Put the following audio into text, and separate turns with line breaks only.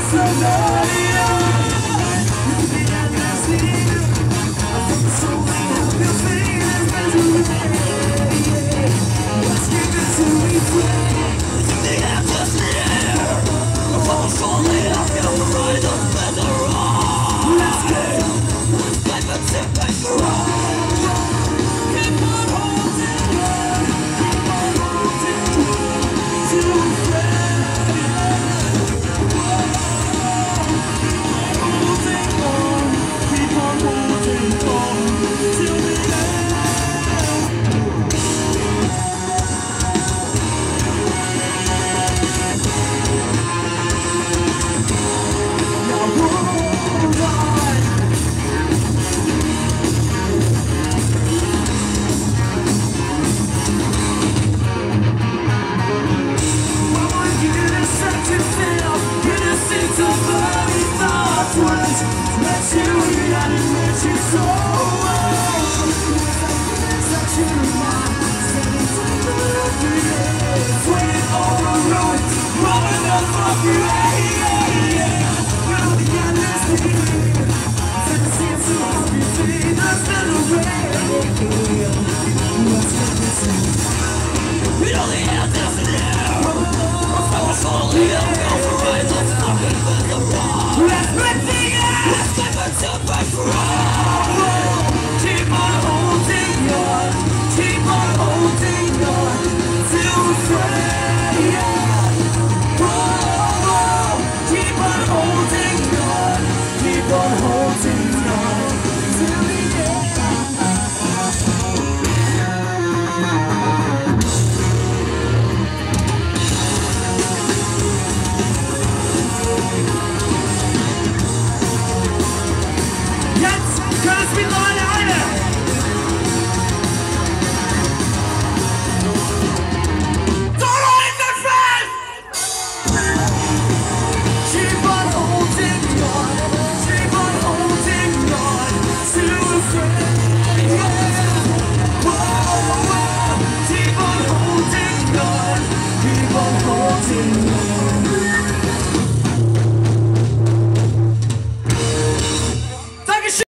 somebody else. You think I can see you? I think so. Help your feelings misery. Let's give it to me free. You think I'm just here? I'm falling off your mind. Let's go. Life and take back your own. Keep on holding on. Keep on holding on to a friend. Holding on. Keep on holding on till the end. Now hold on. Innocent of any thought was let you reanimate you so well. Such a mind.